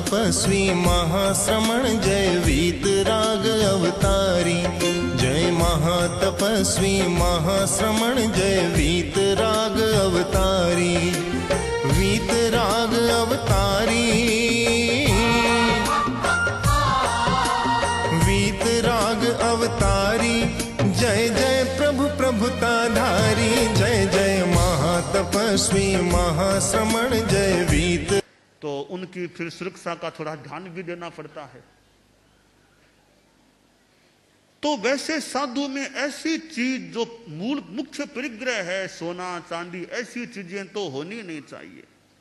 महातपस्वी महाश्रमण जय वीतराग अवतारी। जय महातपस्वी महाश्रमण जय वीतराग अवतारी। वीतराग अवतारी, वीतराग अवतारी। जय जय प्रभु प्रभुताधारी। जय जय महातपस्वी महाश्रमण जय वीत। तो उनकी फिर सुरक्षा का थोड़ा ध्यान भी देना पड़ता है। तो वैसे साधु में ऐसी चीज जो मूल मुख्य परिग्रह है, सोना चांदी, ऐसी चीजें तो होनी नहीं चाहिए।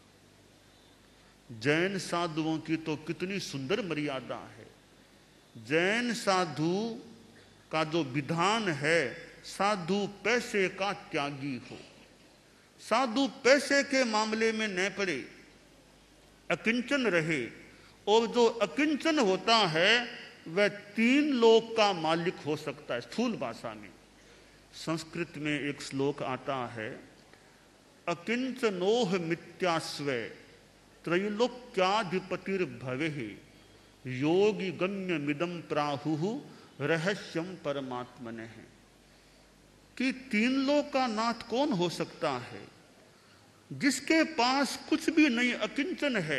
जैन साधुओं की तो कितनी सुंदर मर्यादा है। जैन साधु का जो विधान है, साधु पैसे का त्यागी हो, साधु पैसे के मामले में न पड़े, अकिंचन रहे। और जो अकिंचन होता है वह 3 लोक का मालिक हो सकता है। स्थूल भाषा में संस्कृत में एक श्लोक आता है, अकिंचनोह मिथ्यास्वै त्रैलोक्याधिपतिर्भवेः योगी गम्य मिदम प्राहुः रहस्यम परमात्मनः। कि 3 लोक का नाथ कौन हो सकता है? जिसके पास कुछ भी नहीं, अकिंचन है,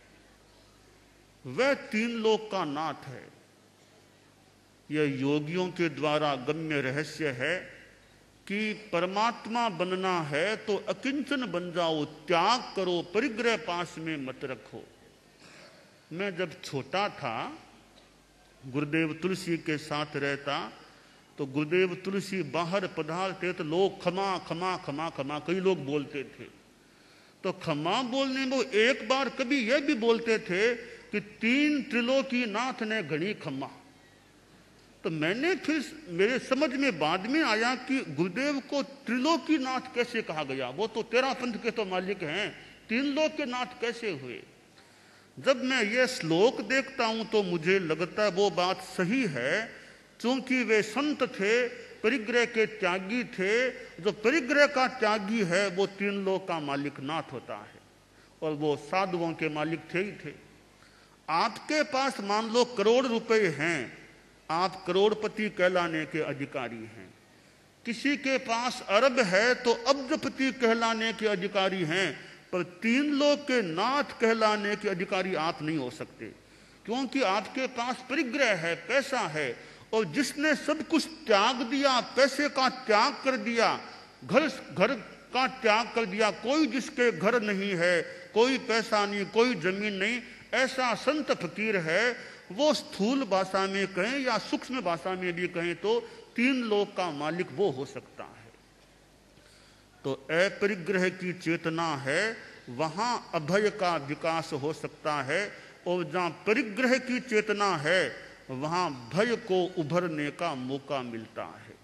वह 3 लोक का नाथ है। यह योगियों के द्वारा गम्य रहस्य है कि परमात्मा बनना है तो अकिंचन बन जाओ, त्याग करो, परिग्रह पास में मत रखो। मैं जब छोटा था, गुरुदेव तुलसी के साथ रहता, तो गुरुदेव तुलसी बाहर पधारते तो लोग खमा खमा खमा खमा, कई लोग बोलते थे। तो खमा बोलने में एक बार कभी यह भी बोलते थे कि 3 त्रिलोकी नाथ ने घनी खमा। तो मैंने फिर मेरे समझ में बाद में आया कि गुरुदेव को त्रिलोकी नाथ कैसे कहा गया? वो तो 13 पंथ के तो मालिक हैं, 3 लोक के नाथ कैसे हुए? जब मैं ये श्लोक देखता हूं तो मुझे लगता है वो बात सही है, क्योंकि वे संत थे, परिग्रह के त्यागी थे। जो परिग्रह का त्यागी है वो 3 लोक का मालिक नाथ होता है, और वो साधुओं के मालिक थे ही थे। आपके पास मान लो करोड़ रुपए हैं, आप करोड़पति कहलाने के अधिकारी हैं। किसी के पास अरब है तो अब्जपति कहलाने के अधिकारी हैं, पर 3 लोक के नाथ कहलाने के अधिकारी आप नहीं हो सकते, क्योंकि आपके पास परिग्रह है, पैसा है। और जिसने सब कुछ त्याग दिया, पैसे का त्याग कर दिया, घर का त्याग कर दिया, कोई जिसके घर नहीं है, कोई पैसा नहीं, कोई जमीन नहीं, ऐसा संत फकीर है, वो स्थूल भाषा में कहें या सूक्ष्म भाषा में भी कहें तो 3 लोक का मालिक वो हो सकता है। तो अपरिग्रह की चेतना है, वहां अभय का विकास हो सकता है, और जहां परिग्रह की चेतना है वहां भय को उभरने का मौका मिलता है।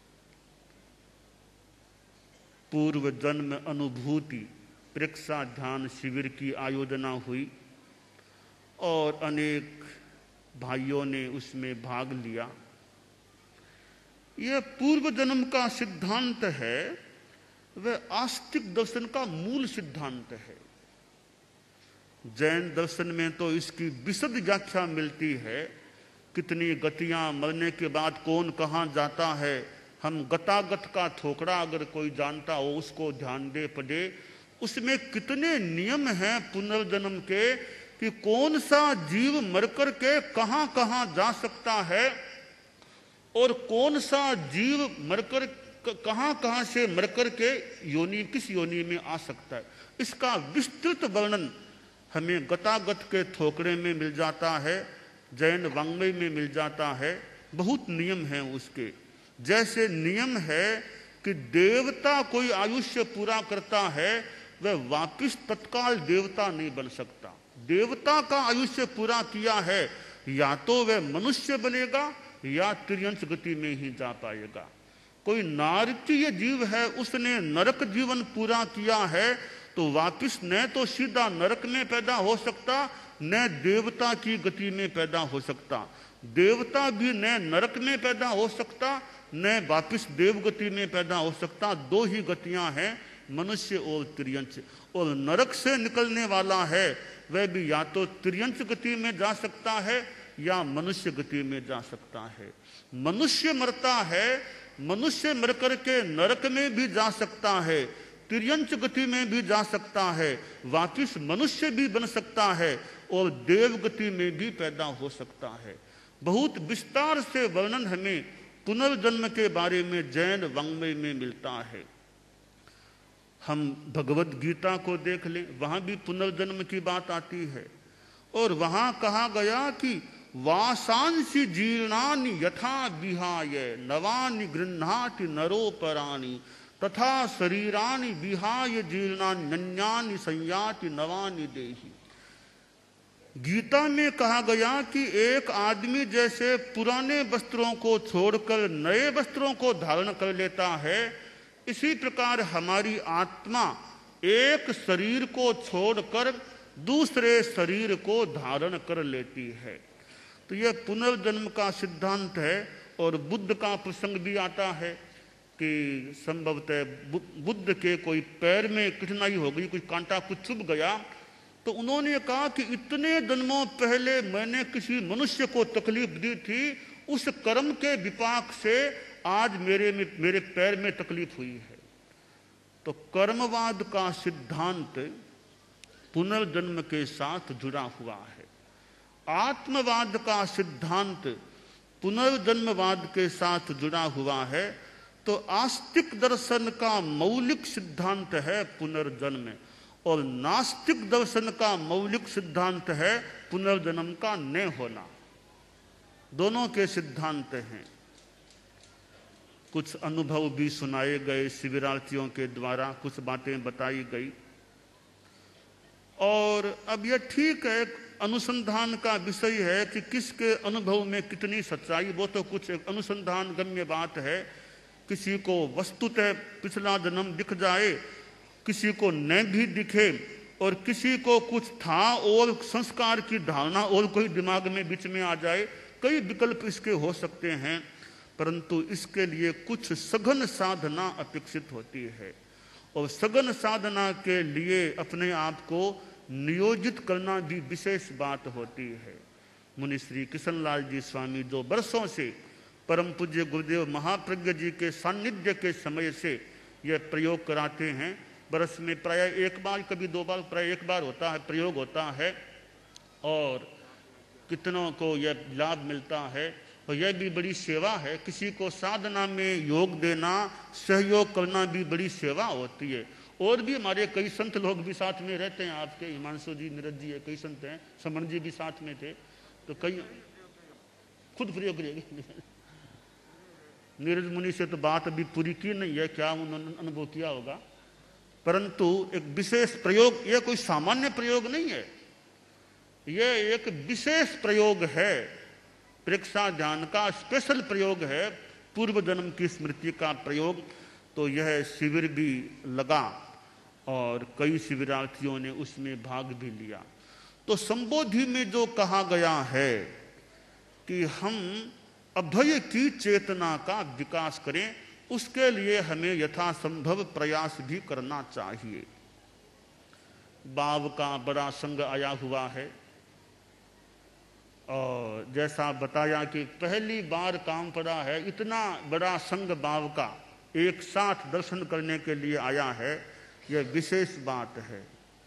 पूर्व जन्म अनुभूति प्रेक्षा ध्यान शिविर की आयोजना हुई और अनेक भाइयों ने उसमें भाग लिया। यह पूर्व जन्म का सिद्धांत है, वह आस्तिक दर्शन का मूल सिद्धांत है। जैन दर्शन में तो इसकी विशद व्याख्या मिलती है, कितनी गतियां, मरने के बाद कौन कहाँ जाता है। हम गतागत का थोकड़ा अगर कोई जानता हो उसको ध्यान दे पड़े। उसमें कितने नियम हैं पुनर्जन्म के, कि कौन सा जीव मरकर के कहाँ कहाँ जा सकता है, और कौन सा जीव मरकर कहाँ कहाँ से मरकर के योनि, किस योनि में आ सकता है। इसका विस्तृत वर्णन हमें गतागत के थोकड़े में मिल जाता है, जैन वाङ्मय में मिल जाता है। बहुत नियम हैं उसके। जैसे नियम है कि देवता कोई आयुष्य पूरा करता है, वह वापिस तत्काल देवता नहीं बन सकता। देवता का आयुष्य पूरा किया है, या तो वह मनुष्य बनेगा या त्रियंश गति में ही जा पाएगा। कोई नारकीय जीव है, उसने नरक जीवन पूरा किया है, तो वापिस न तो सीधा नरक में पैदा हो सकता, न देवता की गति में पैदा हो सकता। देवता भी न नरक में पैदा हो सकता, न वापिस देवगति में पैदा हो सकता। 2 ही गतियां हैं मनुष्य और तिर्यंच। और नरक से निकलने वाला है वह भी या तो तिर्यंच गति में जा सकता है या मनुष्य गति में जा सकता है। मनुष्य मरता है, मनुष्य मर करके नरक में भी जा सकता है, तिर्यंच गति में भी जा सकता है, वापिस मनुष्य भी बन सकता है और देव गति में भी पैदा हो सकता है। बहुत विस्तार से वर्णन हमें पुनर्जन्म के बारे में जैन वाङ्मय में मिलता है। हम भगवत गीता को देख लें, वहां भी पुनर्जन्म की बात आती है और वहां कहा गया कि वासांसि जीर्णानि यथा विहाय नवानि गृह्णाति नरोपराणि तथा शरीरानि विहाय जीर्णान्यन्यानि संयाति नवानि देहि। गीता में कहा गया कि एक आदमी जैसे पुराने वस्त्रों को छोड़कर नए वस्त्रों को धारण कर लेता है, इसी प्रकार हमारी आत्मा एक शरीर को छोड़कर दूसरे शरीर को धारण कर लेती है। तो यह पुनर्जन्म का सिद्धांत है। और बुद्ध का प्रसंग भी आता है कि संभवतः बुद्ध के कोई पैर में कठिनाई हो गई, कोई कांटा कुछ चुभ गया, तो उन्होंने कहा कि इतने जन्मों पहले मैंने किसी मनुष्य को तकलीफ दी थी, उस कर्म के विपाक से आज मेरे पैर में तकलीफ हुई है। तो कर्मवाद का सिद्धांत पुनर्जन्म के साथ जुड़ा हुआ है। आत्मवाद का सिद्धांत पुनर्जन्मवाद के साथ जुड़ा हुआ है। तो आस्तिक दर्शन का मौलिक सिद्धांत है पुनर्जन्म और नास्तिक दर्शन का मौलिक सिद्धांत है पुनर्जन्म का न होना। दोनों के सिद्धांत हैं। कुछ अनुभव भी सुनाए गए शिविरार्थियों के द्वारा, कुछ बातें बताई गई। और अब यह ठीक है, अनुसंधान का विषय है कि किसके अनुभव में कितनी सच्चाई, वो तो कुछ अनुसंधान गम्य बात है। किसी को वस्तुतः पिछला जन्म दिख जाए, किसी को न भी दिखे और किसी को कुछ था और संस्कार की धारणा और कोई दिमाग में बीच में आ जाए। कई विकल्प इसके हो सकते हैं, परंतु इसके लिए कुछ सघन साधना अपेक्षित होती है और सघन साधना के लिए अपने आप को नियोजित करना भी विशेष बात होती है। मुनि श्री कृष्णलाल जी स्वामी जो वर्षों से परम पूज्य गुरुदेव महाप्रज्ञ जी के सानिध्य के समय से यह प्रयोग कराते हैं, वर्ष में प्राय एक बार, कभी दो बार, प्राय एक बार होता है, प्रयोग होता है और कितनों को यह लाभ मिलता है। और यह भी बड़ी सेवा है। किसी को साधना में योग देना, सहयोग करना भी बड़ी सेवा होती है। और भी हमारे कई संत लोग भी साथ में रहते हैं, आपके हिमांशु जी, नीरज जी है, कई संत हैं, समन जी भी साथ में थे। तो कई खुद प्रयोग करिएगा। नीरज मुनि से तो बात अभी पूरी की नहीं है, क्या उन्होंने अनुभव किया होगा, परंतु एक विशेष प्रयोग, यह कोई सामान्य प्रयोग नहीं है, यह एक विशेष प्रयोग है। प्रेक्षा ध्यान का स्पेशल प्रयोग है, पूर्व जन्म की स्मृति का प्रयोग। तो यह शिविर भी लगा और कई शिविरार्थियों ने उसमें भाग भी लिया। तो संबोधि में जो कहा गया है कि हम अभय की चेतना का विकास करें, उसके लिए हमें यथासंभव प्रयास भी करना चाहिए। बाव का बड़ा संग आया हुआ है और जैसा बताया कि पहली बार काम पड़ा है, इतना बड़ा संग बाव का एक साथ दर्शन करने के लिए आया है, यह विशेष बात है।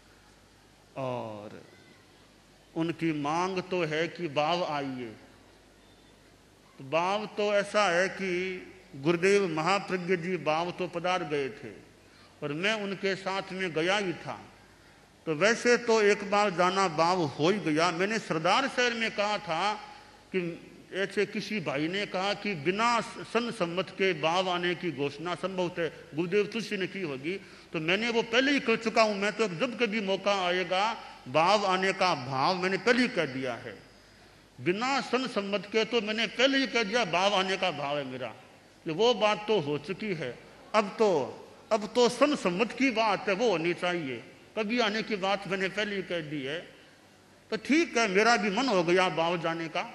और उनकी मांग तो है कि बाव आइए। तो बाव तो ऐसा है कि गुरुदेव महाप्रज्ञ जी बाव तो पधार गए थे और मैं उनके साथ में गया ही था। तो वैसे तो एक बार जाना बाव हो ही गया। मैंने सरदार शहर में कहा था कि ऐसे किसी भाई ने कहा कि बिना सन सम्मत के बाव आने की घोषणा संभवतः गुरुदेव तुलसी ने की होगी, तो मैंने वो पहले ही कर चुका हूं। मैं तो जब कभी मौका आएगा बाव आने का भाव मैंने पहले ही कह दिया है। बिना सन सम्मत के तो मैंने पहले ही कह दिया बाव आने का भाव है मेरा, वो बात तो हो चुकी है। अब तो सन सम्मत की बात है, वो होनी चाहिए। कभी आने की बात मैंने पहले ही कह दी है। तो ठीक है, मेरा भी मन हो गया बाव जाने का,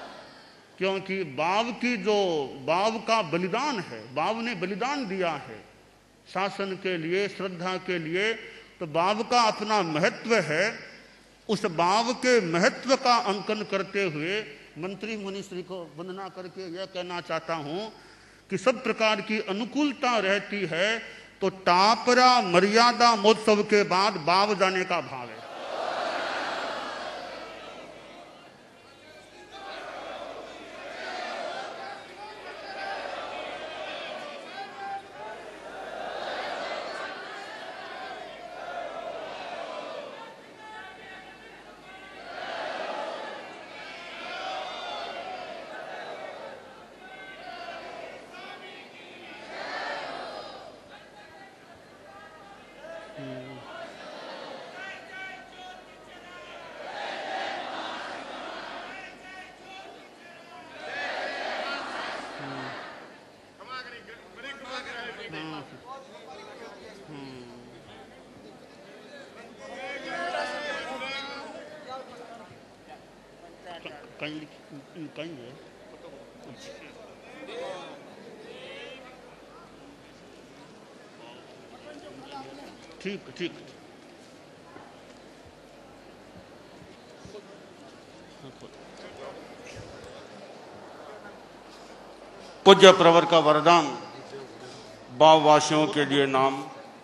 क्योंकि बाव का बलिदान है, बाव ने बलिदान दिया है। शासन के लिए, श्रद्धा के लिए। तो बाव का अपना महत्व है। उस बाव के महत्व का अंकन करते हुए मंत्री मुनिश्री को वंदना करके यह कहना चाहता हूं कि सब प्रकार की अनुकूलता रहती है तो टापरा मर्यादा महोत्सव के बाद बाव जाने का भाव है। कहीं है ठीक ठीक। पूज्य प्रवर का वरदान बाववासियों के लिए नाम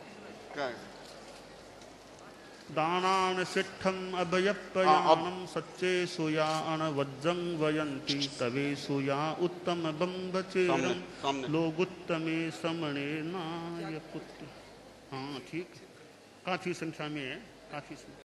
दानान सिद्धम अभयप्रयाणम सच्चे सुयान वज्रं वयंती तवे सुया उत्तम बम्बचेरम लोगुत्तमे समणे नायकुत्त। हाँ ठीक, काफी संख्या में है, काफी संख्या।